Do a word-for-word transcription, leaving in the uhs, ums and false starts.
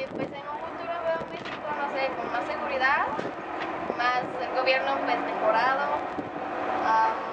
Pues en un futuro veo México, no sé, con más seguridad, más el gobierno pues mejorado, am,